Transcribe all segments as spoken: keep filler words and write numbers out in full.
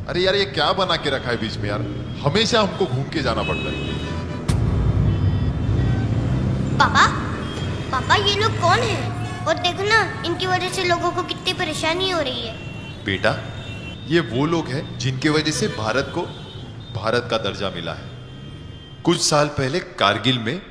अरे यार ये क्या बना के रखा है बीच में यार, हमेशा हमको घूम के जाना पड़ता है। पापा पापा ये लोग कौन हैं? और देखो ना, इनकी वजह से लोगों को कितनी परेशानी हो रही है। बेटा ये वो लोग हैं जिनकी वजह से भारत को भारत का दर्जा मिला है। कुछ साल पहले कारगिल में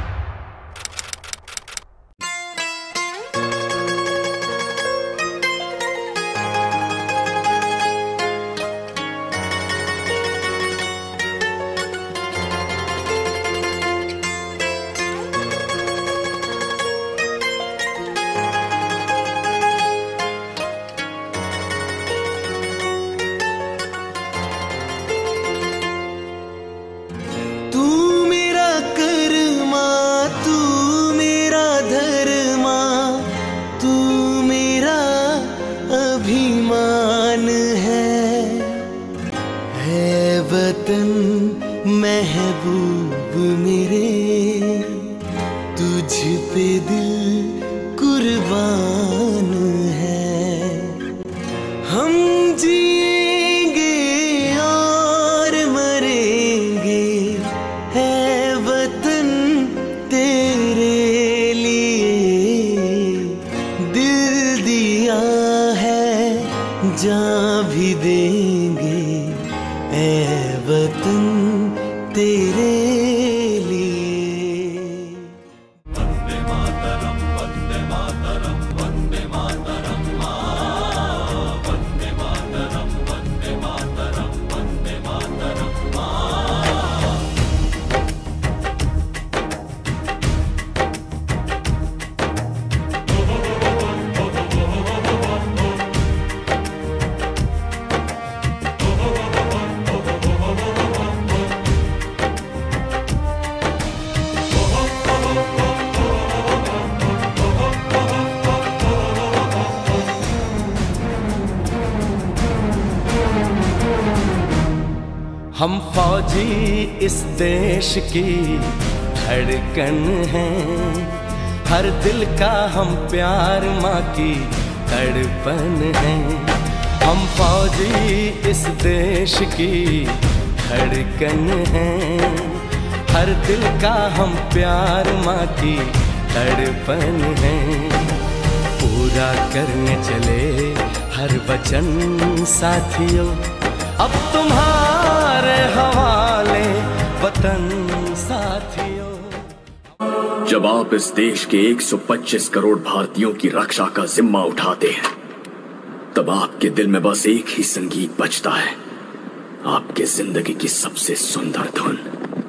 महबूब मेरे, तुझ पे दिल कुर्बान है। हम जिएंगे और मरेंगे, है वतन तेरे लिए। दिल दिया है जान भी देंगे, है वतन तेरे लिए। वंदे मातरम वंदे मातरम वंदे मातरम मां, वंदे मातरम वंदे मातरम वंदे मातरम मां। हम फौजी इस देश की धड़कन हैं, हर दिल का हम प्यार माँ की तड़पन हैं। हम फौजी इस देश की धड़कन हैं, हर दिल का हम प्यार माँ की तड़पन हैं। पूरा करने चले हर वचन साथियों, अब तुम्हारे हवाले वतन साथियों। जब आप इस देश के एक सौ पच्चीस करोड़ भारतीयों की रक्षा का जिम्मा उठाते हैं, तब आपके दिल में बस एक ही संगीत बजता है, आपके जिंदगी की सबसे सुंदर धुन।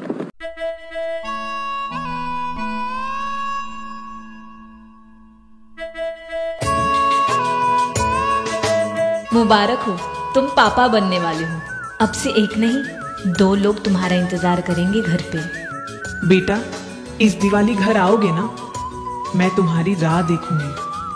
मुबारक हो, तुम पापा बनने वाले हो। अब से एक नहीं दो लोग तुम्हारा इंतजार करेंगे घर पे। बेटा इस दिवाली घर आओगे ना, मैं तुम्हारी राह देखूंगी।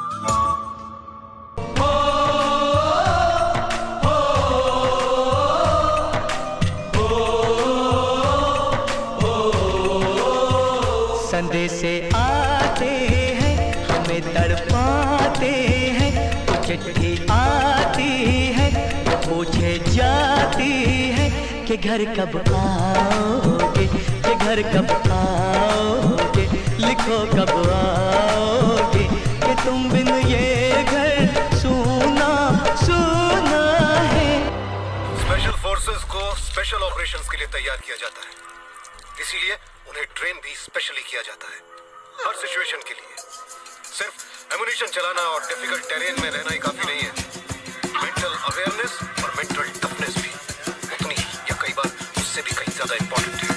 संदेशे आते हैं हमें तड़पाते हैं, चिट्ठी आती है पूछे जाती है कि घर कब आओगे, कि घर कब आओगे, लिखो कब आओगे, कि तुम बिन ये घर सूना सूना है। स्पेशल फोर्सेस को स्पेशल ऑपरेशंस के लिए तैयार किया जाता है, इसीलिए उन्हें ट्रेन भी स्पेशली किया जाता है हर सिचुएशन के लिए। सिर्फ एमुनिशन चलाना और डिफिकल्ट टेरेन में रहना ही काफी नहीं है, मेंटल अवेयरनेस और मेंटल टफनेस भी उतनी या कई बार उससे भी कहीं ज्यादा इंपॉर्टेंट है।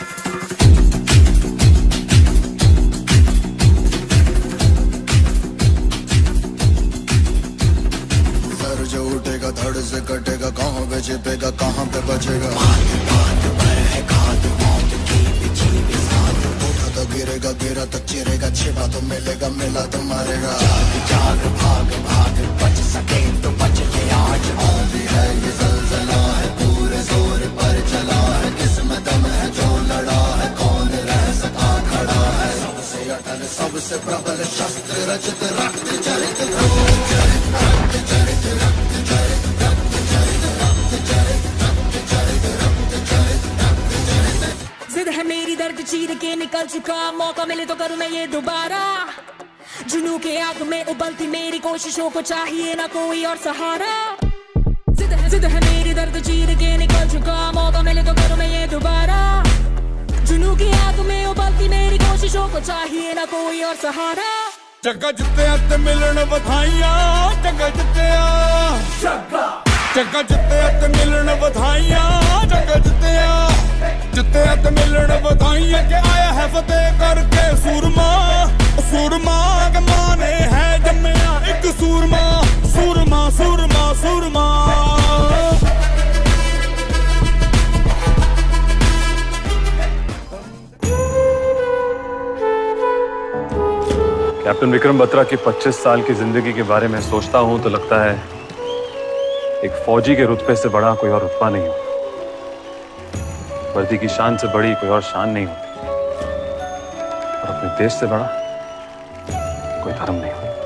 सर जो उठेगा धड़ से कटेगा, कहाँ पे छिपेगा कहाँ पे बचेगा। गिरेगा गिरा तो चिरेगा, छिपा तो मिलेगा, मिला तो मारेगा। जाग जाग भाग भाग बच सके तो बच ले आज, भी है ये ज़लज़ला है पूरे जोर पर चला है। किस्मत दम है जो लड़ा है, कौन रह सका खड़ा है। सबसे अटल सबसे प्रबल शस्त्र रचित रक्त चरित रक्त चरित रक्त चरित रक्त चरित रक्त चरित रक्त चरित निकल चुका, मौका मिले तो करूं मैं ये दोबारा। जुनू के आग में उबलती मेरी कोशिशों को चाहिए ना कोई और सहारा। जिद है, जिद है मेरी दर्द चीर के निकल चुका, मौका मिले तो करूं मैं ये दोबारा। जुनू की आग में उबलती मेरी कोशिशों को चाहिए ना कोई और सहारा। जग्गा जित्तिया ते मिलन बधाइयां, जग्गा जित्तिया जग्गा जित्तिया ते मिलन बधाइयां, जग्गा जित्तिया जित्तिया ते मिलन बधाइयां के आया है फतेह करके सूरमा। सूरमा के माने है जम्मिया एक सूरमा, सूरमा सूरमा सूरमा। कैप्टन विक्रम बत्रा की पच्चीस साल की जिंदगी के बारे में सोचता हूं तो लगता है एक फौजी के रुतबे से बड़ा कोई और रुतबा नहीं होता, वर्दी की शान से बड़ी कोई और शान नहीं होती, और अपने देश से बड़ा कोई धर्म नहीं होता।